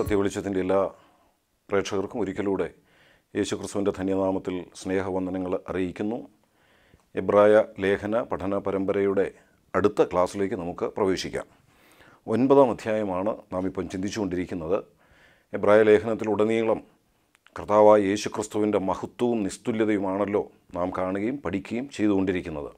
സത്യവെളിച്ചത്തിൻ്റെ എല്ലാ പ്രേക്ഷകർക്കും ഒരിക്കലൂടെ യേശുക്രിസ്തുവിൻ്റെ ധന്യനാമത്തിൽ സ്നേഹവന്ദനങ്ങൾ അറിയിക്കുന്നു. എബ്രായ ലേഖന പഠന പരമ്പരയുടെ അടുത്ത ക്ലാസ്സിലേക്ക് നമുക്ക് പ്രവേശിക്കാം. 9-ാം അധ്യായമാണ് നാം ഇപ്പം ചിന്തിച്ചുകൊണ്ടിരിക്കുന്നത്. എബ്രായ ലേഖനത്തിലുടനീളം കർത്താവായ യേശുക്രിസ്തുവിൻ്റെ മഹത്വവും നിസ്തുല്യതയുമാണല്ലോ നാം കാണുകയും പഠിക്കുകയും ചെയ്തുകൊണ്ടിരിക്കുന്നത്.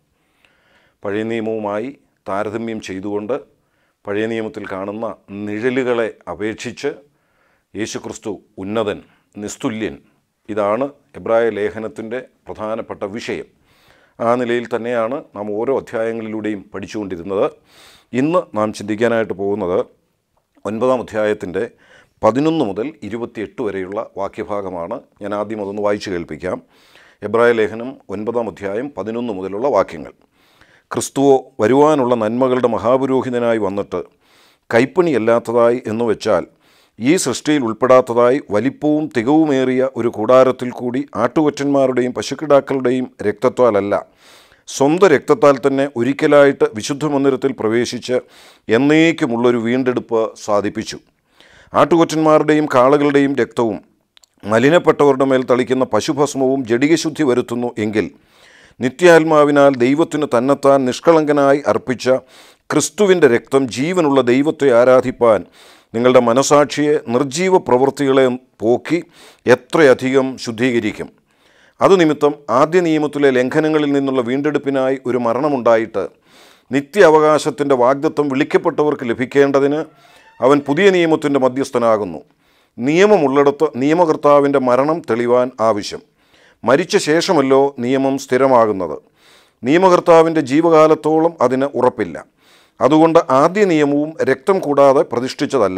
പഴയ നിയമവുമായി താരതമ്യം ചെയ്തുകൊണ്ട് പഴയ നിയമത്തിൽ കാണുന്ന നിഴലുകളെ അപേക്ഷിച്ച് യേശുക്രിസ്തു ഉന്നതൻ, നിസ്തുല്യൻ. ഇതാണ് എബ്രായ ലേഖനത്തിൻ്റെ പ്രധാനപ്പെട്ട വിഷയം. ആ നിലയിൽ തന്നെയാണ് നാം ഓരോ അധ്യായങ്ങളിലൂടെയും പഠിച്ചുകൊണ്ടിരുന്നത്. ഇന്ന് നാം ചിന്തിക്കാനായിട്ട് പോകുന്നത് 9-ാം അധ്യായത്തിൻ്റെ 11 മുതൽ 28 വരെയുള്ള വാക്യഭാഗമാണ്. ഞാൻ ആദ്യം അതൊന്ന് വായിച്ചു കേൾപ്പിക്കാം. എബ്രായ ലേഖനം 9-ാം അധ്യായം 11 മുതലുള്ള വാക്യങ്ങൾ. ക്രിസ്തുവോ വരുവാനുള്ള നന്മകളുടെ മഹാപുരോഹിതനായി വന്നിട്ട് കൈപ്പണിയല്ലാത്തതായി എന്നു വെച്ചാൽ ഈ സൃഷ്ടിയിൽ ഉൾപ്പെടാത്തതായി വലിപ്പവും തികവുമേറിയ ഒരു കൂടാരത്തിൽ കൂടി ആട്ടുകൊറ്റന്മാരുടെയും പശുക്കിടാക്കളുടെയും രക്തത്താലല്ല, സ്വന്തം രക്തത്താൽ തന്നെ ഒരിക്കലായിട്ട് വിശുദ്ധ മന്ദിരത്തിൽ പ്രവേശിച്ച് എന്നേക്കുമുള്ളൊരു വീണ്ടെടുപ്പ് സാധിപ്പിച്ചു. ആട്ടുകൊറ്റന്മാരുടെയും കാളകളുടെയും രക്തവും മലിനപ്പെട്ടവരുടെ മേൽ തളിക്കുന്ന പശുഭസ്മവും ജഡികശുദ്ധി വരുത്തുന്നു എങ്കിൽ നിത്യാത്മാവിനാൽ ദൈവത്തിന് തന്നെത്താൻ നിഷ്കളങ്കനായി അർപ്പിച്ച ക്രിസ്തുവിൻ്റെ രക്തം ജീവനുള്ള ദൈവത്തെ ആരാധിപ്പാൻ നിങ്ങളുടെ മനസാക്ഷിയെ നിർജീവ പ്രവൃത്തികളെ പോക്കി എത്രയധികം ശുദ്ധീകരിക്കും. അതുനിമിത്തം ആദ്യ നിയമത്തിലെ ലംഘനങ്ങളിൽ നിന്നുള്ള വീണ്ടെടുപ്പിനായി ഒരു മരണമുണ്ടായിട്ട് നിത്യ അവകാശത്തിൻ്റെ വാഗ്ദത്തം വിളിക്കപ്പെട്ടവർക്ക് ലഭിക്കേണ്ടതിന് അവൻ പുതിയ നിയമത്തിൻ്റെ മധ്യസ്ഥനാകുന്നു. നിയമമുള്ളിടത്ത് നിയമകർത്താവിൻ്റെ മരണം തെളിവാൻ ആവശ്യം. മരിച്ച ശേഷമല്ലോ നിയമം സ്ഥിരമാകുന്നത്. നിയമകർത്താവിൻ്റെ ജീവകാലത്തോളം അതിന് ഉറപ്പില്ല. അതുകൊണ്ട് ആദ്യ നിയമവും രക്തം കൂടാതെ പ്രതിഷ്ഠിച്ചതല്ല.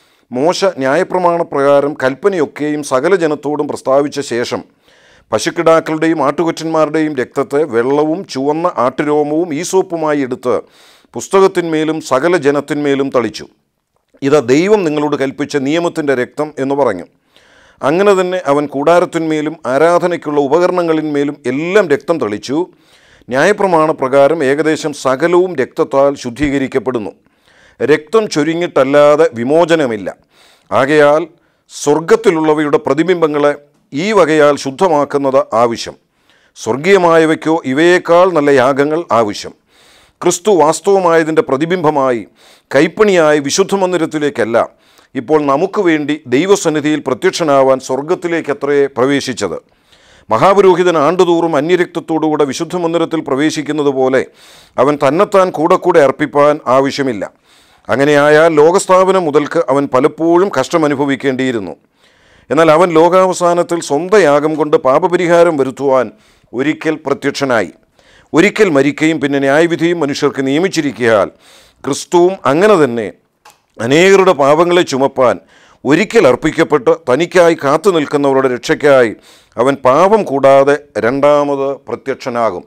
മോശ ന്യായപ്രമാണപ്രകാരം കൽപ്പനയൊക്കെയും സകല ജനത്തോടും പ്രസ്താവിച്ച ശേഷം പശുക്കിടാക്കളുടെയും ആട്ടുകൊറ്റന്മാരുടെയും രക്തത്തെ വെള്ളവും ചുവന്ന ആട്ടുരോമവും ഈസോപ്പുമായി എടുത്ത് പുസ്തകത്തിന്മേലും സകല ജനത്തിന്മേലും തളിച്ചു. ഇതാ ദൈവം നിങ്ങളോട് കൽപ്പിച്ച നിയമത്തിൻ്റെ രക്തം എന്ന് പറഞ്ഞു. അങ്ങനെ തന്നെ അവൻ കൂടാരത്തിന്മേലും ആരാധനയ്ക്കുള്ള ഉപകരണങ്ങളിന്മേലും എല്ലാം രക്തം തളിച്ചു. ന്യായപ്രമാണപ്രകാരം ഏകദേശം സകലവും രക്തത്താൽ ശുദ്ധീകരിക്കപ്പെടുന്നു. രക്തം ചൊരിഞ്ഞിട്ടല്ലാതെ വിമോചനമില്ല. ആകയാൽ സ്വർഗത്തിലുള്ളവയുടെ പ്രതിബിംബങ്ങളെ ഈ വകയാൽ ശുദ്ധമാക്കുന്നത് ആവശ്യം. സ്വർഗീയമായവയ്ക്കോ ഇവയേക്കാൾ നല്ല യാഗങ്ങൾ ആവശ്യം. ക്രിസ്തു വാസ്തവമായതിൻ്റെ പ്രതിബിംബമായി കൈപ്പണിയായി വിശുദ്ധ മന്ദിരത്തിലേക്കല്ല, ഇപ്പോൾ നമുക്ക് വേണ്ടി ദൈവസന്നിധിയിൽ പ്രത്യക്ഷനാവാൻ സ്വർഗത്തിലേക്കത്രേ പ്രവേശിച്ചത്. മഹാപുരോഹിതൻ ആണ്ടുതോറും അന്യരക്തത്തോടുകൂടെ വിശുദ്ധ മന്ദിരത്തിൽ പ്രവേശിക്കുന്നത് പോലെ അവൻ തന്നെത്താൻ കൂടെ അർപ്പിപ്പാൻ ആവശ്യമില്ല. അങ്ങനെയായാൽ ലോകസ്ഥാപനം മുതൽക്ക് അവൻ പലപ്പോഴും കഷ്ടമനുഭവിക്കേണ്ടിയിരുന്നു. എന്നാൽ അവൻ ലോകാവസാനത്തിൽ സ്വന്തം യാഗം കൊണ്ട് പാപപരിഹാരം വരുത്തുവാൻ ഒരിക്കൽ പ്രത്യക്ഷനായി. ഒരിക്കൽ മരിക്കുകയും പിന്നെ ന്യായവിധിയും മനുഷ്യർക്ക് നിയമിച്ചിരിക്കയാൽ ക്രിസ്തുവും അങ്ങനെ തന്നെ അനേകരുടെ പാപങ്ങളെ ചുമപ്പാൻ ഒരിക്കൽ അർപ്പിക്കപ്പെട്ട് തനിക്കായി കാത്തു നിൽക്കുന്നവരുടെ രക്ഷയ്ക്കായി അവൻ പാപം കൂടാതെ രണ്ടാമത് പ്രത്യക്ഷനാകും.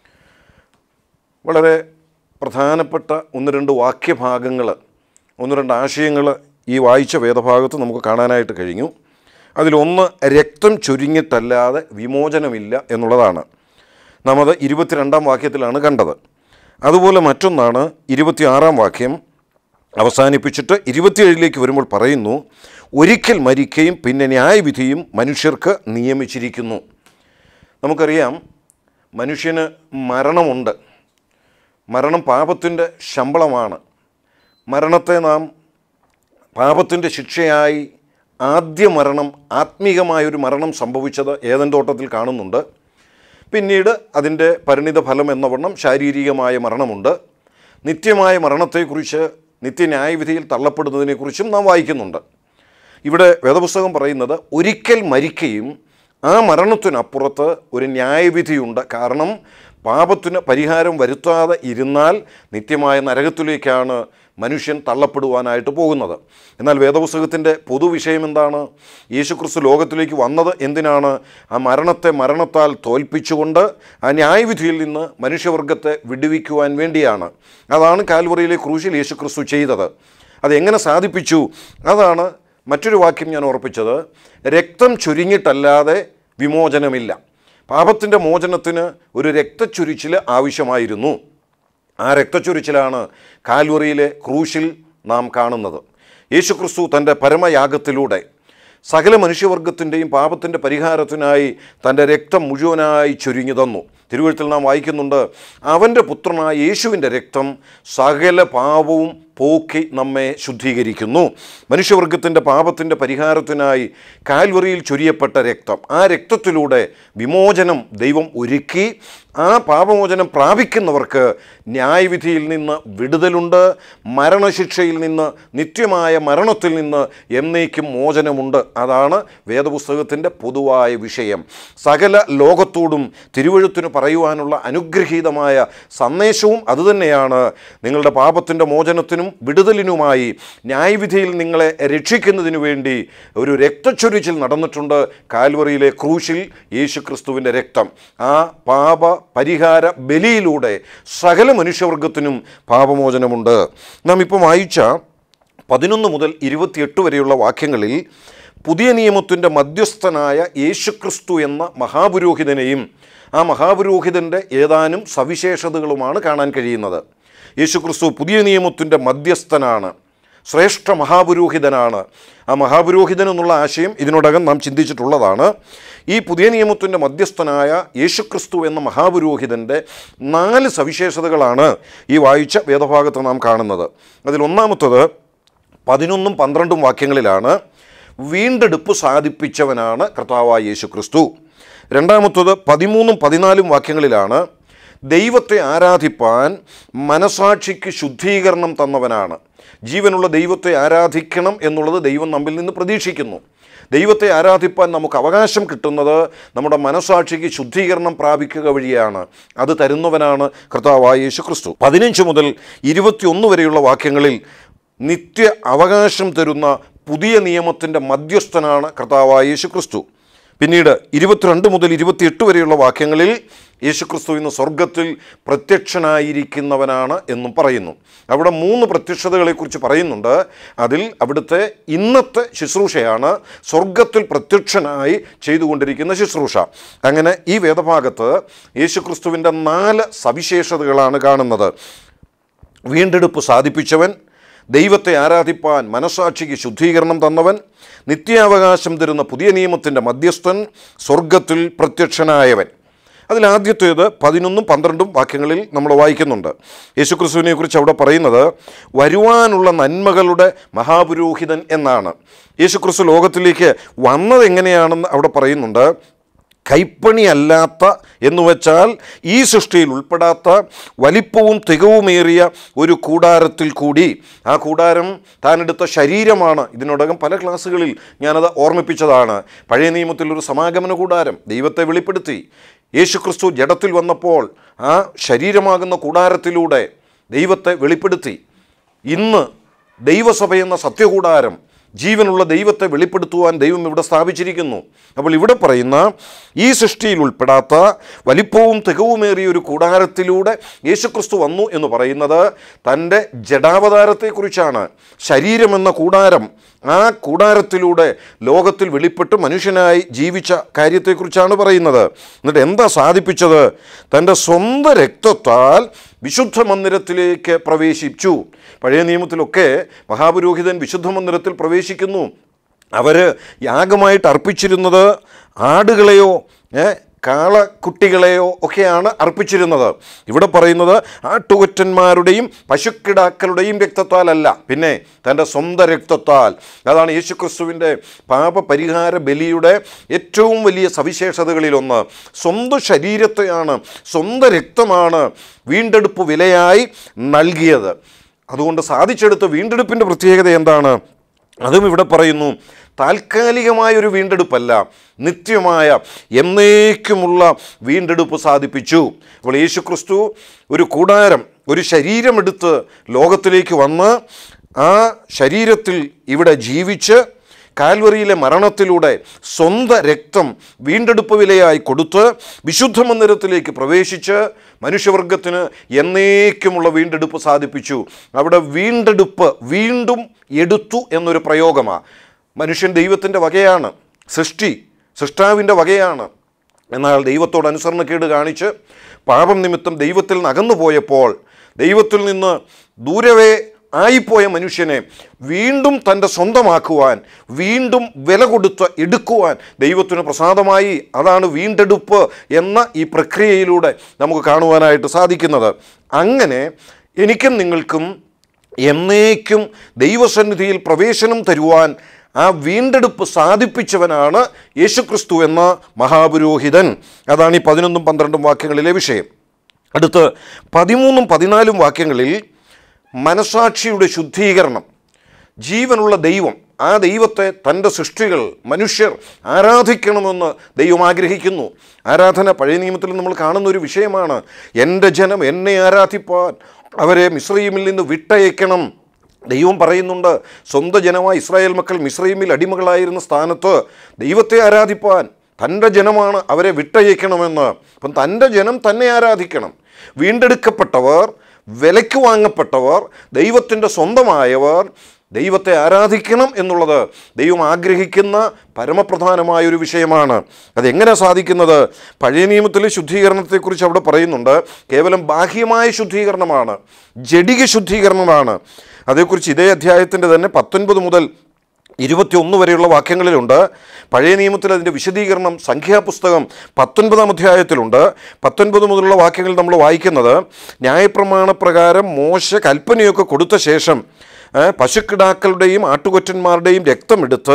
വളരെ പ്രധാനപ്പെട്ട 1-2 വാക്യഭാഗങ്ങൾ, 1-2 ആശയങ്ങൾ ഈ വായിച്ച വേദഭാഗത്ത് നമുക്ക് കാണാനായിട്ട് കഴിഞ്ഞു. അതിലൊന്ന്, രക്തം ചൊരിഞ്ഞിട്ടല്ലാതെ വിമോചനമില്ല എന്നുള്ളതാണ്. നാം അത് 22-ാം വാക്യത്തിലാണ് കണ്ടത്. അതുപോലെ മറ്റൊന്നാണ് 26-ാം വാക്യം അവസാനിപ്പിച്ചിട്ട് 27-ലേക്ക് വരുമ്പോൾ പറയുന്നു, ഒരിക്കൽ മരിക്കുകയും പിന്നെ ന്യായവിധിയും മനുഷ്യർക്ക് നിയമിച്ചിരിക്കുന്നു. നമുക്കറിയാം, മനുഷ്യന് മരണമുണ്ട്. മരണം പാപത്തിൻ്റെ ശമ്പളമാണ്. മരണത്തെ നാം പാപത്തിൻ്റെ ശിക്ഷയായി ആദ്യ മരണം, ആത്മീകമായൊരു മരണം സംഭവിച്ചത് ഏദൻ തോട്ടത്തിൽ കാണുന്നുണ്ട്. പിന്നീട് അതിൻ്റെ പരിണിത ഫലം എന്നവണ്ണം ശാരീരികമായ മരണമുണ്ട്. നിത്യമായ മരണത്തെക്കുറിച്ച്, നിത്യന്യായവിധിയിൽ തള്ളപ്പെടുന്നതിനെക്കുറിച്ചും നാം വായിക്കുന്നുണ്ട്. ഇവിടെ വേദപുസ്തകം പറയുന്നത് ഒരിക്കൽ മരിക്കുകയും ആ മരണത്തിനപ്പുറത്ത് ഒരു ന്യായവിധിയുണ്ട്. കാരണം പാപത്തിന് പരിഹാരം വരുത്താതെ ഇരുന്നാൽ നിത്യമായ നരകത്തിലേക്കാണ് മനുഷ്യൻ തള്ളപ്പെടുവാനായിട്ട് പോകുന്നത്. എന്നാൽ വേദപുസ്തകത്തിൻ്റെ പൊതുവിഷയം എന്താണ്? യേശുക്രിസ്തു ലോകത്തിലേക്ക് വന്നത് എന്തിനാണ്? ആ മരണത്തെ മരണത്താൽ തോൽപ്പിച്ചുകൊണ്ട് ആ ന്യായവിധിയിൽ നിന്ന് മനുഷ്യവർഗത്തെ വിടുവിക്കുവാൻ വേണ്ടിയാണ്. അതാണ് കാൽവറിയിലെ ക്രൂശിൽ യേശുക്രിസ്തു ചെയ്തത്. അതെങ്ങനെ സാധിപ്പിച്ചു? അതാണ് മറ്റൊരു വാക്യം ഞാൻ ഓർപ്പിച്ചത്. രക്തം ചൊരിഞ്ഞിട്ടല്ലാതെ വിമോചനമില്ല. പാപത്തിൻ്റെ മോചനത്തിന് ഒരു രക്തച്ചൊരിച്ചിൽ ആവശ്യമായിരുന്നു. ആ രക്തച്ചൊരിച്ചിലാണ് കാൽവറിയിലെ ക്രൂശിൽ നാം കാണുന്നത്. യേശുക്രിസ്തു തൻ്റെ പരമയാഗത്തിലൂടെ സകല മനുഷ്യവർഗത്തിൻ്റെയും പാപത്തിൻ്റെ പരിഹാരത്തിനായി തൻ്റെ രക്തം മുഴുവനായി ചൊരിഞ്ഞു തന്നു. തിരുവെഴുത്തിൽ നാം വായിക്കുന്നുണ്ട്, അവൻ്റെ പുത്രനായ യേശുവിൻ്റെ രക്തം സകല പാപവും പോക്കി നമ്മെ ശുദ്ധീകരിക്കുന്നു. മനുഷ്യവർഗത്തിൻ്റെ പാപത്തിൻ്റെ പരിഹാരത്തിനായി കാൽവറിയിൽ ചൊരിയപ്പെട്ട രക്തം, ആ രക്തത്തിലൂടെ വിമോചനം ദൈവം ഒരുക്കി. ആ പാപമോചനം പ്രാപിക്കുന്നവർക്ക് ന്യായവിധിയിൽ നിന്ന് വിടുതലുണ്ട്, മരണശിക്ഷയിൽ നിന്ന്, നിത്യമായ മരണത്തിൽ നിന്ന് എന്നേക്കും മോചനമുണ്ട്. അതാണ് വേദപുസ്തകത്തിൻ്റെ പൊതുവായ വിഷയം. സകല ലോകത്തോടും തിരുവെഴുത്തിന് പറയുവാനുള്ള അനുഗ്രഹീതമായ സന്ദേശവും അതുതന്നെയാണ്. നിങ്ങളുടെ പാപത്തിൻ്റെ മോചനത്തിനും വിടുതലിനുമായി ന്യായവിധിയിൽ നിങ്ങളെ രക്ഷിക്കുന്നതിനു വേണ്ടി ഒരു രക്തച്ചൊരിച്ചിൽ നടന്നിട്ടുണ്ട്. കാൽവറിയിലെ ക്രൂശിൽ യേശുക്രിസ്തുവിൻ്റെ രക്തം, ആ പാപ പരിഹാര ബലിയിലൂടെ സകല മനുഷ്യവർഗത്തിനും പാപമോചനമുണ്ട്. നാം ഇപ്പം വായിച്ച 11 മുതൽ 28 വരെയുള്ള വാക്യങ്ങളിൽ പുതിയ നിയമത്തിൻ്റെ മധ്യസ്ഥനായ യേശുക്രിസ്തു എന്ന മഹാപുരോഹിതനെയും ആ മഹാപുരോഹിതൻ്റെ ഏതാനും സവിശേഷതകളുമാണ് കാണാൻ കഴിയുന്നത്. യേശുക്രിസ്തു പുതിയ നിയമത്തിൻ്റെ മധ്യസ്ഥനാണ്, ശ്രേഷ്ഠ മഹാപുരോഹിതനാണ്. ആ മഹാപുരോഹിതൻ എന്നുള്ള ആശയം ഇതിനോടകം നാം ചിന്തിച്ചിട്ടുള്ളതാണ്. ഈ പുതിയ നിയമത്തിൻ്റെ മധ്യസ്ഥനായ യേശുക്രിസ്തു എന്ന മഹാപുരോഹിതൻ്റെ 4 സവിശേഷതകളാണ് ഈ വായിച്ച വേദഭാഗത്ത് നാം കാണുന്നത്. അതിൽ ഒന്നാമത്തത് 11ഉം 12ഉം വാക്യങ്ങളിലാണ്. വീണ്ടെടുപ്പ് സാധിപ്പിച്ചവനാണ് കർത്താവായ യേശുക്രിസ്തു. രണ്ടാമത്തത് 13ഉം 14ഉം വാക്യങ്ങളിലാണ്. ദൈവത്തെ ആരാധിപ്പാൻ മനസാക്ഷിക്ക് ശുദ്ധീകരണം തന്നവനാണ്. ജീവനുള്ള ദൈവത്തെ ആരാധിക്കണം എന്നുള്ളത് ദൈവം നമ്മിൽ നിന്ന് പ്രതീക്ഷിക്കുന്നു. ദൈവത്തെ ആരാധിപ്പാൻ നമുക്ക് അവകാശം കിട്ടുന്നത് നമ്മുടെ മനസാക്ഷിക്ക് ശുദ്ധീകരണം പ്രാപിക്കുക വഴിയാണ്. അത് തരുന്നവനാണ് കർത്താവായ യേശുക്രിസ്തു. 15 മുതൽ 21 വരെയുള്ള വാക്യങ്ങളിൽ നിത്യ അവകാശം തരുന്ന പുതിയ നിയമത്തിൻ്റെ മധ്യസ്ഥനാണ് കർത്താവായ യേശുക്രിസ്തു. പിന്നീട് 22 മുതൽ 28 വരെയുള്ള വാക്യങ്ങളിൽ യേശുക്രിസ്തു ഇന്ന് സ്വർഗത്തിൽ പ്രത്യക്ഷനായിരിക്കുന്നവനാണ് എന്നും പറയുന്നു. അവിടെ 3 പ്രത്യക്ഷതകളെക്കുറിച്ച് പറയുന്നുണ്ട്. അതിൽ അവിടുത്തെ ഇന്നത്തെ ശുശ്രൂഷയാണ് സ്വർഗത്തിൽ പ്രത്യക്ഷനായി ചെയ്തുകൊണ്ടിരിക്കുന്ന ശുശ്രൂഷ. അങ്ങനെ ഈ വേദഭാഗത്ത് യേശുക്രിസ്തുവിൻ്റെ 4 സവിശേഷതകളാണ് കാണുന്നത്. വീണ്ടെടുപ്പ് സാധിപ്പിച്ചവൻ, ദൈവത്തെ ആരാധിപ്പാൻ മനസാക്ഷിക്ക് ശുദ്ധീകരണം തന്നവൻ, നിത്യാവകാശം തരുന്ന പുതിയ നിയമത്തിൻ്റെ മധ്യസ്ഥൻ, സ്വർഗത്തിൽ പ്രത്യക്ഷനായവൻ. അതിലാദ്യത്തേത് 11ഉം 12ഉം വാക്യങ്ങളിൽ നമ്മൾ വായിക്കുന്നുണ്ട്. യേശുക്രിസ്തുവിനെ കുറിച്ച് അവിടെ പറയുന്നത് വരുവാനുള്ള നന്മകളുടെ മഹാപുരോഹിതൻ എന്നാണ്. യേശുക്രിസ്തു ലോകത്തിലേക്ക് വന്നത് എങ്ങനെയാണെന്ന് അവിടെ പറയുന്നുണ്ട്. കൈപ്പണിയല്ലാത്ത എന്നുവെച്ചാൽ ഈ സൃഷ്ടിയിൽ ഉൾപ്പെടാത്ത വലിപ്പവും തികവുമേറിയ ഒരു കൂടാരത്തിൽ കൂടി, ആ കൂടാരം താനെടുത്ത ശരീരമാണ്. ഇതിനോടകം പല ക്ലാസ്സുകളിൽ ഞാനത് ഓർമ്മിപ്പിച്ചതാണ്. പഴയ നിയമത്തിൽ ഒരു സമാഗമന കൂടാരം ദൈവത്തെ വെളിപ്പെടുത്തി. യേശുക്രിസ്തു ജഡത്തിൽ വന്നപ്പോൾ ആ ശരീരമാകുന്ന കൂടാരത്തിലൂടെ ദൈവത്തെ വെളിപ്പെടുത്തി. ഇന്ന് ദൈവസഭയെന്ന സത്യകൂടാരം, ജീവനുള്ള ദൈവത്തെ വെളിപ്പെടുത്തുവാൻ ദൈവം ഇവിടെ സ്ഥാപിച്ചിരിക്കുന്നു. അപ്പോൾ ഇവിടെ പറയുന്ന ഈ സൃഷ്ടിയിൽ ഉൾപ്പെടാത്ത വലിപ്പവും തികവുമേറിയ ഒരു കൂടാരത്തിലൂടെ യേശുക്രിസ്തു വന്നു എന്ന് പറയുന്നത് തൻ്റെ ജഡാവതാരത്തെക്കുറിച്ചാണ്. ശരീരമെന്ന കൂടാരം, ആ കൂടാരത്തിലൂടെ ലോകത്തിൽ വെളിപ്പെട്ട് മനുഷ്യനായി ജീവിച്ച കാര്യത്തെക്കുറിച്ചാണ് പറയുന്നത്. എന്നിട്ട് എന്താ സാധിപ്പിച്ചത്? തൻ്റെ സ്വന്തം രക്തത്താൽ വിശുദ്ധ മന്ദിരത്തിലേക്ക് പ്രവേശിച്ചു. പഴയ നിയമത്തിലൊക്കെ മഹാപുരോഹിതൻ വിശുദ്ധ മന്ദിരത്തിൽ പ്രവേശിക്കുന്നു. അവർ യാഗമായിട്ട് അർപ്പിച്ചിരുന്നത് ആടുകളെയോ കാളക്കുട്ടികളെയോ ഒക്കെയാണ് അർപ്പിച്ചിരുന്നത്. ഇവിടെ പറയുന്നത് ആട്ടുകൊറ്റന്മാരുടെയും പശുക്കിടാക്കളുടെയും രക്തത്താലല്ല, പിന്നെ തൻ്റെ സ്വന്തം രക്തത്താൽ. അതാണ് യേശുക്രിസ്തുവിൻ്റെ പാപപരിഹാര ബലിയുടെ ഏറ്റവും വലിയ സവിശേഷതകളിലൊന്ന്. സ്വന്തം ശരീരത്തെയാണ്, സ്വന്തം രക്തമാണ് വീണ്ടെടുപ്പ് വിലയായി നൽകിയത്. അതുകൊണ്ട് സാധിച്ചെടുത്ത വീണ്ടെടുപ്പിൻ്റെ പ്രത്യേകത എന്താണ്? അതും ഇവിടെ പറയുന്നു. താൽക്കാലികമായൊരു വീണ്ടെടുപ്പല്ല, നിത്യമായ എന്നേക്കുമുള്ള വീണ്ടെടുപ്പ് സാധിപ്പിച്ചു. അപ്പോൾ യേശുക്രിസ്തു ഒരു കൂടാരം, ഒരു ശരീരമെടുത്ത് ലോകത്തിലേക്ക് വന്ന് ആ ശരീരത്തിൽ ഇവിടെ ജീവിച്ച് കാൽവറിയിലെ മരണത്തിലൂടെ സ്വന്തം രക്തം വീണ്ടെടുപ്പ് വിലയായി കൊടുത്ത് വിശുദ്ധ മന്ദിരത്തിലേക്ക് പ്രവേശിച്ച് മനുഷ്യവർഗത്തിന് എന്നേക്കുമുള്ള വീണ്ടെടുപ്പ് സാധിപ്പിച്ചു. അവിടെ വീണ്ടെടുപ്പ്, വീണ്ടും എടുത്തു എന്നൊരു പ്രയോഗമാണ്. മനുഷ്യൻ ദൈവത്തിൻ്റെ വകയാണ്, സൃഷ്ടാവിൻ്റെ വകയാണ്. എന്നാൽ ദൈവത്തോട് അനുസരണക്കേട് കാണിച്ച് പാപം നിമിത്തം ദൈവത്തിൽ നിന്ന് അകന്നു പോയപ്പോൾ, ദൈവത്തിൽ നിന്ന് ദൂരവേ ആയിപ്പോയ മനുഷ്യനെ വീണ്ടും തൻ്റെ സ്വന്തമാക്കുവാൻ, വീണ്ടും വില കൊടുത്ത് എടുക്കുവാൻ ദൈവത്തിന് പ്രസാദമായി. അതാണ് വീണ്ടെടുപ്പ് എന്ന ഈ പ്രക്രിയയിലൂടെ നമുക്ക് കാണുവാനായിട്ട് സാധിക്കുന്നത്. അങ്ങനെ എനിക്കും നിങ്ങൾക്കും എന്നേക്കും ദൈവസന്നിധിയിൽ പ്രവേശനം തരുവാൻ ആ വീണ്ടെടുപ്പ് സാധിപ്പിച്ചവനാണ് യേശുക്രിസ്തു എന്ന മഹാപുരോഹിതൻ. അതാണ് ഈ 11, 12 വാക്യങ്ങളിലെ വിഷയം. അടുത്ത് 13, 14 വാക്യങ്ങളിൽ മനസാക്ഷിയുടെ ശുദ്ധീകരണം. ജീവനുള്ള ദൈവം, ആ ദൈവത്തെ തൻ്റെ സൃഷ്ടികൾ, മനുഷ്യർ ആരാധിക്കണമെന്ന് ദൈവം ആഗ്രഹിക്കുന്നു. ആരാധന പഴയ നിയമത്തിൽ നമ്മൾ കാണുന്ന ഒരു വിഷയമാണ്. എൻ്റെ ജനം എന്നെ ആരാധിപ്പാൻ അവരെ മിസ്രയീമിൽ നിന്ന് വിട്ടയക്കണം. ദൈവം പറയുന്നുണ്ട്, സ്വന്തം ജനമായ ഇസ്രായേൽ മക്കൾ മിസ്രയീമിൽ അടിമകളായിരുന്ന സ്ഥാനത്ത് ദൈവത്തെ ആരാധിപ്പാൻ തൻ്റെ ജനമാണ് അവരെ വിട്ടയക്കണമെന്ന്. അപ്പം തൻ്റെ ജനം തന്നെ ആരാധിക്കണം. വീണ്ടെടുക്കപ്പെട്ടവർ, വിലയ്ക്ക് വാങ്ങപ്പെട്ടവർ, ദൈവത്തിൻ്റെ സ്വന്തമായവർ ദൈവത്തെ ആരാധിക്കണം എന്നുള്ളത് ദൈവം ആഗ്രഹിക്കുന്ന പരമപ്രധാനമായൊരു വിഷയമാണ്. അതെങ്ങനെ സാധിക്കുന്നത്? പഴയ നിയമത്തിലെ ശുദ്ധീകരണത്തെക്കുറിച്ച് അവിടെ പറയുന്നുണ്ട്. കേവലം ബാഹ്യമായ ശുദ്ധീകരണമാണ്, ജഡിക ശുദ്ധീകരണമാണ്. അതേക്കുറിച്ച് ഇതേ അധ്യായത്തിൻ്റെ തന്നെ 19 മുതൽ 21 വരെയുള്ള വാക്യങ്ങളിലുണ്ട്. പഴയ നിയമത്തിൽ അതിൻ്റെ വിശദീകരണം സംഖ്യാപുസ്തകം 19-ാം അധ്യായത്തിലുണ്ട്. 19 മുതലുള്ള വാക്യങ്ങൾ നമ്മൾ വായിക്കുന്നത്, ന്യായപ്രമാണപ്രകാരം മോശ കൽപ്പനയൊക്കെ കൊടുത്ത ശേഷം പശുക്കിടാക്കളുടെയും ആട്ടുകൊറ്റന്മാരുടെയും രക്തമെടുത്ത്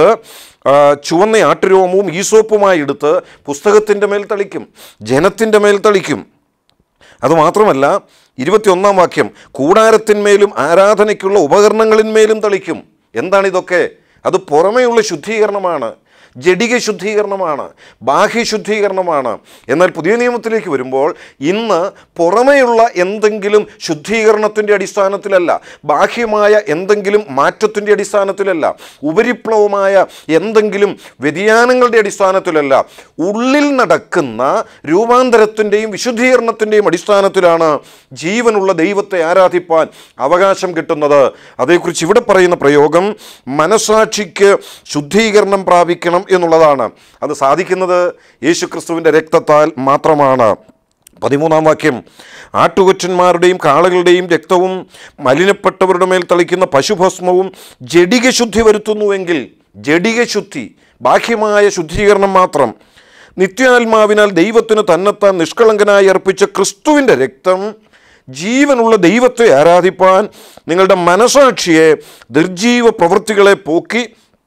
ചുവന്ന ആട്ടുരോമവും ഈസോപ്പുമായി എടുത്ത് പുസ്തകത്തിൻ്റെ മേൽ തളിക്കും, ജനത്തിൻ്റെ മേൽ തളിക്കും. അതുമാത്രമല്ല 21-ാം വാക്യം, കൂടാരത്തിന്മേലും ആരാധനയ്ക്കുള്ള ഉപകരണങ്ങളിന്മേലും തളിക്കും. എന്താണിതൊക്കെ? അത് പുറമേയുള്ള ശുദ്ധീകരണമാണ്, ജഡിക ശുദ്ധീകരണമാണ്, ബാഹ്യ ശുദ്ധീകരണമാണ്. എന്നാൽ പുതിയ നിയമത്തിലേക്ക് വരുമ്പോൾ ഇന്ന് പുറമേയുള്ള എന്തെങ്കിലും ശുദ്ധീകരണത്തിൻ്റെ അടിസ്ഥാനത്തിലല്ല, ബാഹ്യമായ എന്തെങ്കിലും മാറ്റത്തിൻ്റെ അടിസ്ഥാനത്തിലല്ല, ഉപരിപ്ലവമായ എന്തെങ്കിലും വ്യതിയാനങ്ങളുടെ അടിസ്ഥാനത്തിലല്ല, ഉള്ളിൽ നടക്കുന്ന രൂപാന്തരത്തിൻ്റെയും വിശുദ്ധീകരണത്തിൻ്റെയും അടിസ്ഥാനത്തിലാണ് ജീവനുള്ള ദൈവത്തെ ആരാധിപ്പാൻ അവകാശം കിട്ടുന്നത്. അതേക്കുറിച്ച് ഇവിടെ പറയുന്ന പ്രയോഗം മനസാക്ഷിക്ക് ശുദ്ധീകരണം പ്രാപിക്കണം എന്നുള്ളതാണ്. അത് സാധിക്കുന്നത് യേശുക്രിസ്തുവിൻ്റെ രക്തത്താൽ മാത്രമാണ്. 13-ാം വാക്യം, ആട്ടുകൊറ്റന്മാരുടെയും കാളകളുടെയും രക്തവും മലിനപ്പെട്ടവരുടെ മേൽ തളിക്കുന്ന പശുഭസ്മവും ജഡിക ശുദ്ധി വരുത്തുന്നുവെങ്കിൽ, ജഡിക ശുദ്ധി, ബാഹ്യമായ ശുദ്ധീകരണം മാത്രം. നിത്യാത്മാവിനാൽ ദൈവത്തിന് തന്നെത്താൻ നിഷ്കളങ്കനായി അർപ്പിച്ച ക്രിസ്തുവിൻ്റെ രക്തം ജീവനുള്ള ദൈവത്തെ ആരാധിപ്പാൻ നിങ്ങളുടെ മനസാക്ഷിയെ നിർജീവ പ്രവൃത്തികളെ പോക്കി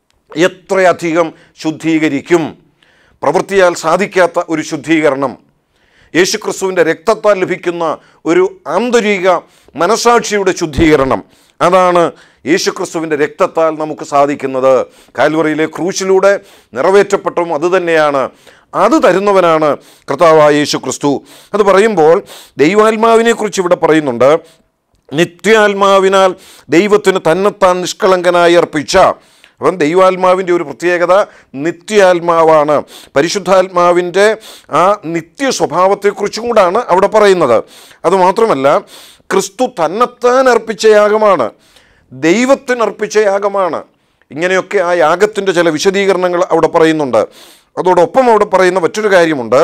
എത്രയധികം ശുദ്ധീകരിക്കും. പ്രവൃത്തിയാൽ സാധിക്കാത്ത ഒരു ശുദ്ധീകരണം, യേശുക്രിസ്തുവിൻ്റെ രക്തത്താൽ ലഭിക്കുന്ന ഒരു ആന്തരിക മനസാക്ഷിയുടെ ശുദ്ധീകരണം, അതാണ് യേശുക്രിസ്തുവിൻ്റെ രക്തത്താൽ നമുക്ക് സാധിക്കുന്നത്. കാൽവറിയിലെ ക്രൂശിലൂടെ നിറവേറ്റപ്പെട്ടതും അതുതന്നെയാണ്. അത് തരുന്നവനാണ് കർത്താവായ യേശുക്രിസ്തു. അത് പറയുമ്പോൾ ദൈവാത്മാവിനെക്കുറിച്ച് ഇവിടെ പറയുന്നുണ്ട്. നിത്യാത്മാവിനാൽ ദൈവത്തിന് തന്നെത്താൻ നിഷ്കളങ്കനായി അർപ്പിച്ച. അപ്പം ദൈവാത്മാവിൻ്റെ ഒരു പ്രത്യേകത നിത്യാത്മാവാണ്. പരിശുദ്ധാത്മാവിൻ്റെ ആ നിത്യ സ്വഭാവത്തെക്കുറിച്ചും കൂടാണ് അവിടെ പറയുന്നത്. അതുമാത്രമല്ല, ക്രിസ്തു തന്നെത്താൻ അർപ്പിച്ച യാഗമാണ്, ദൈവത്തിനർപ്പിച്ച യാഗമാണ്. ഇങ്ങനെയൊക്കെ ആ യാഗത്തിൻ്റെ ചില വിശദീകരണങ്ങൾ അവിടെ പറയുന്നുണ്ട്. അതോടൊപ്പം അവിടെ പറയുന്ന മറ്റൊരു കാര്യമുണ്ട്,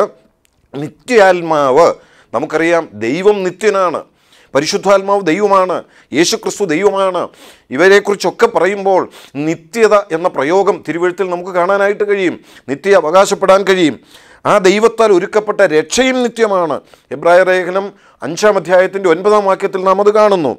നിത്യാത്മാവ്. നമുക്കറിയാം ദൈവം നിത്യനാണ്, പരിശുദ്ധാത്മാവ് ദൈവമാണ്, യേശുക്രിസ്തു ദൈവമാണ്. ഇവരെക്കുറിച്ചൊക്കെ പറയുമ്പോൾ നിത്യത എന്ന പ്രയോഗം തിരുവെഴുത്തിൽ നമുക്ക് കാണാനായിട്ട് കഴിയും, നിത്യ അവകാശപ്പെടാൻ കഴിയും. ആ ദൈവത്താൽ ഒരുക്കപ്പെട്ട രക്ഷയും നിത്യമാണ്. എബ്രായർ ലേഖനം 5-ാം അധ്യായത്തിൻ്റെ 9-ാം വാക്യത്തിൽ നാം അത് കാണുന്നു.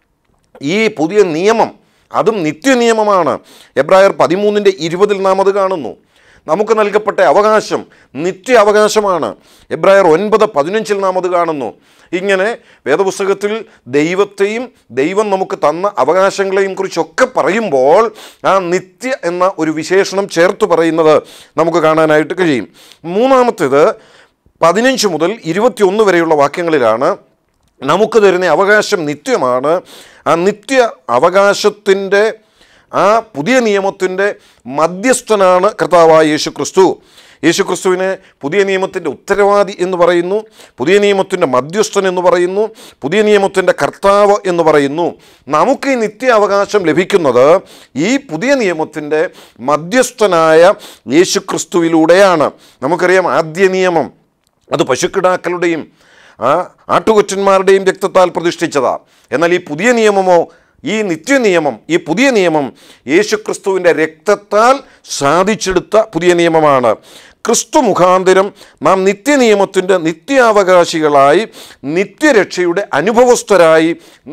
ഈ പുതിയ നിയമം അതും നിത്യനിയമമാണ്. എബ്രായർ 13:20 നാം അത് കാണുന്നു. നമുക്ക് നൽകപ്പെട്ട അവകാശം നിത്യ അവകാശമാണ്. എബ്രായർ 9:15 നാം അത് കാണുന്നു. ഇങ്ങനെ വേദപുസ്തകത്തിൽ ദൈവത്തെയും ദൈവം നമുക്ക് തന്ന അവകാശങ്ങളെയും കുറിച്ചൊക്കെ പറയുമ്പോൾ ആ നിത്യ എന്ന ഒരു വിശേഷണം ചേർത്ത് പറയുന്നത് നമുക്ക് കാണാനായിട്ട് കഴിയും. മൂന്നാമത്തേത് 15 മുതൽ 21 വരെയുള്ള വാക്യങ്ങളിലാണ് നമുക്ക് തരുന്ന അവകാശം നിത്യമാണ്. ആ നിത്യ അവകാശത്തിൻ്റെ ആ പുതിയ നിയമത്തിൻ്റെ മധ്യസ്ഥനാണ് കർത്താവായ യേശുക്രിസ്തു. യേശുക്രിസ്തുവിനെ പുതിയ നിയമത്തിൻ്റെ ഉത്തരവാദി എന്ന് പറയുന്നു, പുതിയ നിയമത്തിൻ്റെ മധ്യസ്ഥൻ എന്ന് പറയുന്നു, പുതിയ നിയമത്തിൻ്റെ കർത്താവ് എന്ന് പറയുന്നു. നമുക്ക് ഈ നിത്യ അവകാശം ലഭിക്കുന്നത് ഈ പുതിയ നിയമത്തിൻ്റെ മധ്യസ്ഥനായ യേശുക്രിസ്തുവിലൂടെയാണ്. നമുക്കറിയാം ആദ്യ നിയമം അത് പശുക്കിടാക്കളുടെയും ആട്ടുകൊറ്റന്മാരുടെയും രക്തത്താൽ പ്രതിഷ്ഠിച്ചതാണ്. എന്നാൽ ഈ പുതിയ നിയമമോ ഈ നിത്യനിയമം, ഈ പുതിയ നിയമം യേശുക്രിസ്തുവിൻ്റെ രക്തത്താൽ സാധിച്ചെടുത്ത പുതിയ നിയമമാണ്. ക്രിസ്തു മുഖാന്തരം നാം നിത്യനിയമത്തിൻ്റെ നിത്യാവകാശികളായി, നിത്യരക്ഷയുടെ അനുഭവസ്ഥരായി,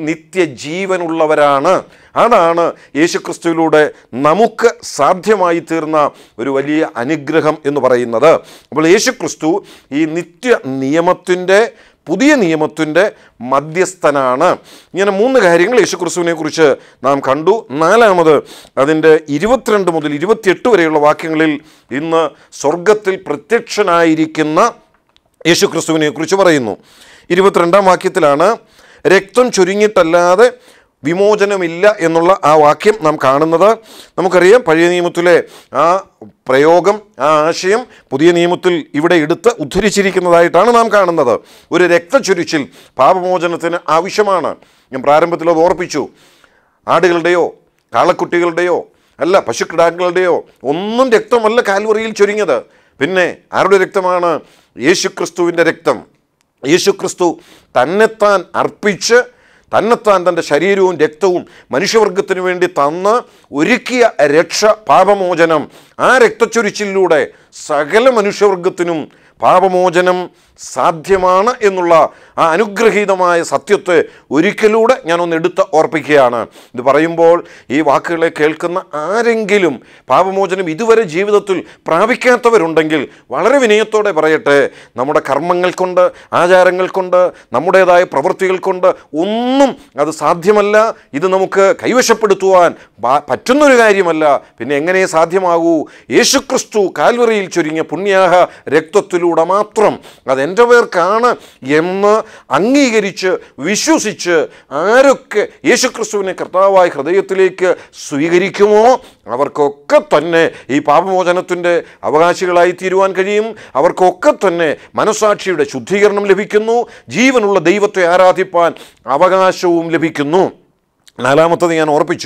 നിത്യജീവനുള്ളവരാണ്. അതാണ് യേശുക്രിസ്തുവിലൂടെ നമുക്ക് സാധ്യമായി തീർന്ന ഒരു വലിയ അനുഗ്രഹം എന്ന് പറയുന്നത്. അപ്പോൾ യേശുക്രിസ്തു ഈ നിത്യ നിയമത്തിൻ്റെ, പുതിയ നിയമത്തിൻ്റെ മധ്യസ്ഥനാണ്. ഇങ്ങനെ 3 കാര്യങ്ങൾ യേശുക്രിസ്തുവിനെ കുറിച്ച് നാം കണ്ടു. 4ാമത് അതിൻ്റെ 22 മുതൽ 28 വരെയുള്ള വാക്യങ്ങളിൽ ഇന്ന് സ്വർഗത്തിൽ പ്രത്യക്ഷനായിരിക്കുന്ന യേശുക്രിസ്തുവിനെ കുറിച്ച് പറയുന്നു. 22ാം വാക്യത്തിലാണ് രക്തം ചൊരിഞ്ഞിട്ടല്ലാതെ വിമോചനമില്ല എന്നുള്ള ആ വാക്യം നാം കാണുന്നത്. നമുക്കറിയാം, പഴയ നിയമത്തിലെ ആ പ്രയോഗം, ആ ആശയം പുതിയ നിയമത്തിൽ ഇവിടെ എടുത്ത് ഉദ്ധരിച്ചിരിക്കുന്നതായിട്ടാണ് നാം കാണുന്നത്. ഒരു രക്തച്ചൊരിച്ചിൽ പാപമോചനത്തിന് ആവശ്യമാണ്. ഞാൻ പ്രാരംഭത്തിൽ അത് ഓർപ്പിച്ചു. ആടുകളുടെയോ കാളക്കുട്ടികളുടെയോ അല്ല, പശുക്കിടാക്കളുടെയോ ഒന്നും രക്തമല്ല കാൽവറിയിൽ ചൊരിഞ്ഞത്. പിന്നെ ആരുടെ രക്തമാണ്? യേശുക്രിസ്തുവിൻ്റെ രക്തം. യേശുക്രിസ്തു തന്നെത്താൻ അർപ്പിച്ച്, തന്നെത്താൻ തൻ്റെ ശരീരവും രക്തവും മനുഷ്യവർഗത്തിന് വേണ്ടി തന്ന് ഒരുക്കിയ രക്ഷ, പാപമോചനം, ആ രക്തച്ചൊരിച്ചിലൂടെ സകല മനുഷ്യവർഗത്തിനും പാപമോചനം സാധ്യമാണ് എന്നുള്ള ആ അനുഗ്രഹീതമായ സത്യത്തെ ഒരിക്കലൂടെ ഞാനൊന്ന് എടുത്ത് ഓർപ്പിക്കുകയാണ്. ഇത് പറയുമ്പോൾ ഈ വാക്കുകളെ കേൾക്കുന്ന ആരെങ്കിലും പാപമോചനം ഇതുവരെ ജീവിതത്തിൽ പ്രാപിക്കാത്തവരുണ്ടെങ്കിൽ വളരെ വിനയത്തോടെ പറയട്ടെ, നമ്മുടെ കർമ്മങ്ങൾ കൊണ്ട്, ആചാരങ്ങൾ കൊണ്ട്, നമ്മുടേതായ പ്രവൃത്തികൾ കൊണ്ട് ഒന്നും അത് സാധ്യമല്ല. ഇത് നമുക്ക് കൈവശപ്പെടുത്തുവാൻ പറ്റുന്നൊരു കാര്യമല്ല. പിന്നെ എങ്ങനെ സാധ്യമാകൂ? യേശുക്രിസ്തു കാൽവറിയിൽ ചൊരിഞ്ഞ പുണ്യാഹ രക്തത്തിലൂടെ മാത്രം അതെൻ്റെ പേർക്കാണ് എന്ന് അംഗീകരിച്ച് വിശ്വസിച്ച് ആരൊക്കെ യേശുക്രിസ്തുവിനെ കർത്താവായ ഹൃദയത്തിലേക്ക് സ്വീകരിക്കുമോ അവർക്കൊക്കെ തന്നെ ഈ പാപമോചനത്തിൻ്റെ അവകാശികളായി തീരുവാൻ കഴിയും. അവർക്കൊക്കെ തന്നെ മനസ്സാക്ഷിയുടെ ശുദ്ധീകരണം ലഭിക്കുന്നു. ജീവനുള്ള ദൈവത്തെ ആരാധിപ്പാൻ അവകാശവും ലഭിക്കുന്നു. 4ാമത്തത് ഞാൻ ഓർപ്പിച്ചു.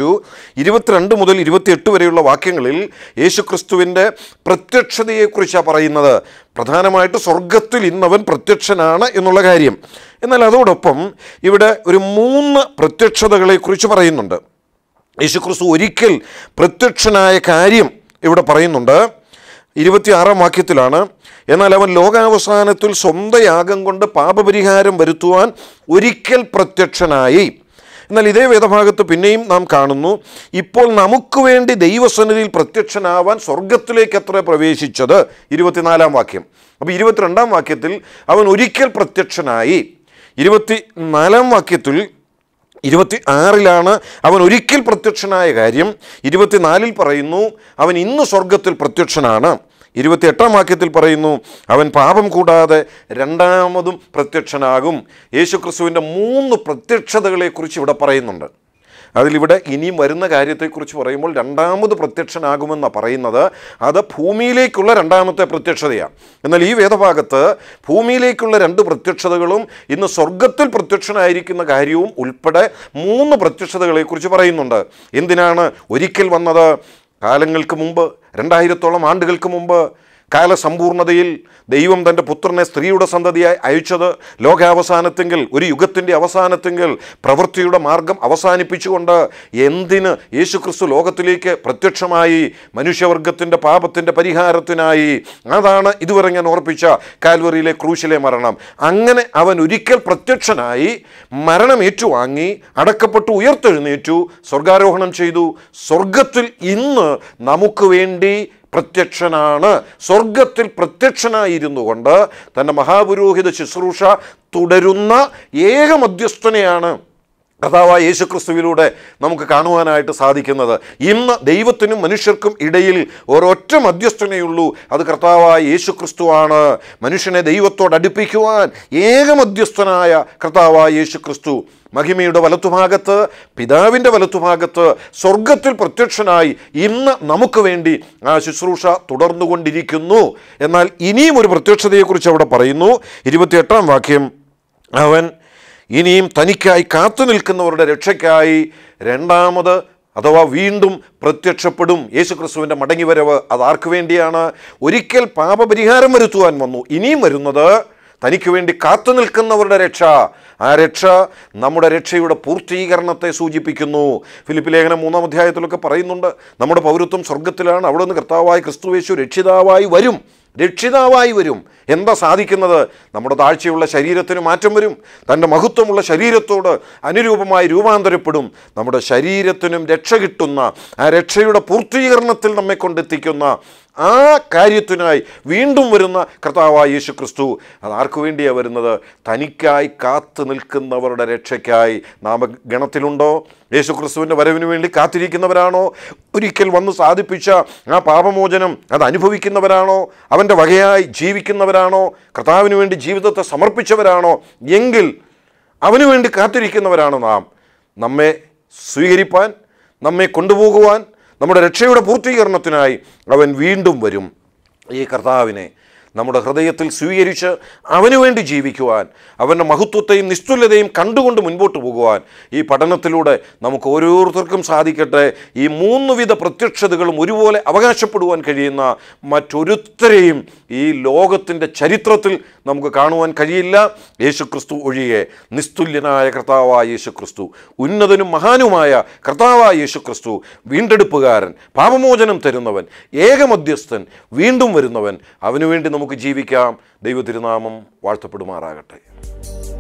22 മുതൽ 28 വരെയുള്ള വാക്യങ്ങളിൽ യേശുക്രിസ്തുവിൻ്റെ പ്രത്യക്ഷതയെക്കുറിച്ചാണ് പറയുന്നത്. പ്രധാനമായിട്ട് സ്വർഗത്തിൽ ഇന്നവൻ പ്രത്യക്ഷനാണ് എന്നുള്ള കാര്യം. എന്നാൽ അതോടൊപ്പം ഇവിടെ ഒരു 3 പ്രത്യക്ഷതകളെക്കുറിച്ച് പറയുന്നുണ്ട്. യേശുക്രിസ്തു ഒരിക്കൽ പ്രത്യക്ഷനായ കാര്യം ഇവിടെ പറയുന്നുണ്ട്. 26ാം വാക്യത്തിലാണ്, എന്നാൽ അവൻ ലോകാവസാനത്തിൽ സ്വന്തം യാഗം കൊണ്ട് പാപപരിഹാരം വരുത്തുവാൻ ഒരിക്കൽ പ്രത്യക്ഷനായി. എന്നാൽ ഇതേ വേദഭാഗത്ത് പിന്നെയും നാം കാണുന്നു, ഇപ്പോൾ നമുക്ക് വേണ്ടി ദൈവസന്നിധിയിൽ പ്രത്യക്ഷനാവാൻ സ്വർഗത്തിലേക്ക് എത്ര പ്രവേശിച്ചത്. 24ാം വാക്യം. അപ്പോൾ 22ാം വാക്യത്തിൽ അവൻ ഒരിക്കൽ പ്രത്യക്ഷനായി. 24ാം വാക്യത്തിൽ 26ലാണ് അവൻ ഒരിക്കൽ പ്രത്യക്ഷനായ കാര്യം. 24ൽ പറയുന്നു അവൻ ഇന്ന് സ്വർഗത്തിൽ പ്രത്യക്ഷനാണ്. 28ാം വാക്യത്തിൽ പറയുന്നു അവൻ പാപം കൂടാതെ രണ്ടാമതും പ്രത്യക്ഷനാകും. യേശുക്രിസ്തുവിൻ്റെ 3 പ്രത്യക്ഷതകളെക്കുറിച്ച് ഇവിടെ പറയുന്നുണ്ട്. അതിലിവിടെ ഇനിയും വരുന്ന കാര്യത്തെക്കുറിച്ച് പറയുമ്പോൾ രണ്ടാമത് പ്രത്യക്ഷനാകുമെന്നാണ് പറയുന്നത്. അത് ഭൂമിയിലേക്കുള്ള രണ്ടാമത്തെ പ്രത്യക്ഷതയാണ്. എന്നാൽ ഈ വേദഭാഗത്ത് ഭൂമിയിലേക്കുള്ള 2 പ്രത്യക്ഷതകളും ഇന്ന് സ്വർഗത്തിൽ പ്രത്യക്ഷനായിരിക്കുന്ന കാര്യവും ഉൾപ്പെടെ 3 പ്രത്യക്ഷതകളെക്കുറിച്ച് പറയുന്നുണ്ട്. എന്തിനാണ് ഒരിക്കൽ വന്നത്? കാലങ്ങൾക്ക് മുമ്പ്, 2000ഓളം ആണ്ടുകൾക്ക് മുമ്പ്, കാലസമ്പൂർണതയിൽ ദൈവം തൻ്റെ പുത്രനെ സ്ത്രീയുടെ സന്തതിയായി അയച്ചത് ലോകാവസാനത്തെങ്കിൽ, ഒരു യുഗത്തിൻ്റെ അവസാനത്തെങ്കിൽ പ്രവൃത്തിയുടെ മാർഗം അവസാനിപ്പിച്ചുകൊണ്ട് എന്തിന് യേശുക്രിസ്തു ലോകത്തിലേക്ക് പ്രത്യക്ഷമായി? മനുഷ്യവർഗത്തിൻ്റെ പാപത്തിൻ്റെ പരിഹാരത്തിനായി. അതാണ് ഇതുവരെ ഞാൻ ഓർപ്പിച്ച കാൽവറിയിലെ ക്രൂശിലെ മരണം. അങ്ങനെ അവൻ ഒരിക്കൽ പ്രത്യക്ഷനായി, മരണം ഏറ്റുവാങ്ങി, അടക്കപ്പെട്ടു, ഉയർത്തെഴുന്നേറ്റു, സ്വർഗാരോഹണം ചെയ്തു. സ്വർഗത്തിൽ ഇന്ന് നമുക്ക് വേണ്ടി പ്രത്യക്ഷനാണ്. സ്വർഗത്തിൽ പ്രത്യക്ഷനായിരുന്നു കൊണ്ട് തൻ്റെ മഹാപുരോഹിത ശുശ്രൂഷ തുടരുന്ന ഏക മധ്യസ്ഥനെയാണ് കർത്താവായ യേശുക്രിസ്തുവിലൂടെ നമുക്ക് കാണുവാനായിട്ട് സാധിക്കുന്നത്. ഇന്ന് ദൈവത്തിനും മനുഷ്യർക്കും ഇടയിൽ ഒരൊറ്റ മധ്യസ്ഥനേയുള്ളൂ. അത് കർത്താവായ യേശുക്രിസ്തുവാണ്. മനുഷ്യനെ ദൈവത്തോട് അടുപ്പിക്കുവാൻ ഏക മധ്യസ്ഥനായ കർത്താവായ യേശുക്രിസ്തു മഹിമയുടെ വലത്തുഭാഗത്ത്, പിതാവിൻ്റെ വലത്തുഭാഗത്ത് സ്വർഗത്തിൽ പ്രത്യക്ഷനായി ഇന്ന് നമുക്ക് വേണ്ടി ആ ശുശ്രൂഷ തുടർന്നുകൊണ്ടിരിക്കുന്നു. എന്നാൽ ഇനിയും ഒരു പ്രത്യക്ഷതയെക്കുറിച്ച് അവിടെ പറയുന്നു. 28ാം വാക്യം, അവൻ ഇനിയും തനിക്കായി കാത്തു നിൽക്കുന്നവരുടെ രക്ഷയ്ക്കായി രണ്ടാമത് അഥവാ വീണ്ടും പ്രത്യക്ഷപ്പെടും. യേശുക്രിസ്തുവിൻ്റെ മടങ്ങിവരവ് അതാർക്ക് വേണ്ടിയാണ്? ഒരിക്കൽ പാപപരിഹാരം വരുത്തുവാൻ വന്നു. ഇനിയും വരുന്നത് തനിക്ക് വേണ്ടി കാത്തു നിൽക്കുന്നവരുടെ രക്ഷ. ആ രക്ഷ നമ്മുടെ രക്ഷയുടെ പൂർത്തീകരണത്തെ സൂചിപ്പിക്കുന്നു. ഫിലിപ്പി ലേഖനം 3-ാം അധ്യായത്തിലൊക്കെ പറയുന്നുണ്ട്, നമ്മുടെ പൗരത്വം സ്വർഗത്തിലാണ്, അവിടെ നിന്ന് കർത്താവായ ക്രിസ്തുയേശു രക്ഷിതാവായി വരും. എന്താ സാധിക്കുന്നത്? നമ്മുടെ താഴ്ചയുള്ള ശരീരത്തിന് മാറ്റം വരും. തൻ്റെ മഹത്വമുള്ള ശരീരത്തോട് അനുരൂപമായി രൂപാന്തരപ്പെടും. നമ്മുടെ ശരീരത്തിനും രക്ഷ കിട്ടുന്ന, ആ രക്ഷയുടെ പൂർത്തീകരണത്തിൽ നമ്മെ കൊണ്ടെത്തിക്കുന്ന ആ കാര്യത്തിനായി വീണ്ടും വരുന്ന കർത്താവായ യേശു ക്രിസ്തു. അത് ആർക്കു വേണ്ടിയാണ് വരുന്നത്? തനിക്കായി കാത്തു നിൽക്കുന്നവരുടെ രക്ഷയ്ക്കായി. നാമഗണത്തിലുണ്ടോ? യേശു ക്രിസ്തുവിൻ്റെ വരവിന് വേണ്ടി കാത്തിരിക്കുന്നവരാണോ? ഒരിക്കൽ വന്ന് സാധിപ്പിച്ച ആ പാപമോചനം അത് അനുഭവിക്കുന്നവരാണോ? അവൻ്റെ വകയായി ജീവിക്കുന്നവരാണോ? കർത്താവിന് വേണ്ടി ജീവിതത്തെ സമർപ്പിച്ചവരാണോ? എങ്കിൽ അവന് വേണ്ടി കാത്തിരിക്കുന്നവരാണോ നാം. നമ്മെ സ്വീകരിപ്പാൻ, നമ്മെ കൊണ്ടുപോകുവാൻ, നമ്മുടെ രക്ഷയുടെ പൂർത്തീകരണത്തിനായി അവൻ വീണ്ടും വരും. ഈ കർത്താവിനെ നമ്മുടെ ഹൃദയത്തിൽ സ്വീകരിച്ച് അവന് വേണ്ടി ജീവിക്കുവാൻ, അവൻ്റെ മഹത്വത്തെയും നിസ്തുല്യതയും കണ്ടുകൊണ്ട് മുൻപോട്ട് പോകുവാൻ ഈ പഠനത്തിലൂടെ നമുക്ക് ഓരോരുത്തർക്കും സാധിക്കട്ടെ. ഈ 3 വിധ പ്രത്യക്ഷതകളും ഒരുപോലെ അവകാശപ്പെടുവാൻ കഴിയുന്ന മറ്റൊരുത്തരെയും ഈ ലോകത്തിൻ്റെ ചരിത്രത്തിൽ നമുക്ക് കാണുവാൻ കഴിയില്ല, യേശുക്രിസ്തു ഒഴികെ. നിസ്തുല്യനായ കർത്താവായ യേശുക്രിസ്തു, ഉന്നതനും മഹാനുമായ കർത്താവായ യേശുക്രിസ്തു, വീണ്ടെടുപ്പുകാരൻ, പാപമോചനം തരുന്നവൻ, ഏകമധ്യസ്ഥൻ, വീണ്ടും വരുന്നവൻ. അവനുവേണ്ടി നമുക്ക് ജീവിക്കാം. ദൈവ തിരുനാമം വാഴ്ത്തപ്പെടുമാറാകട്ടെ.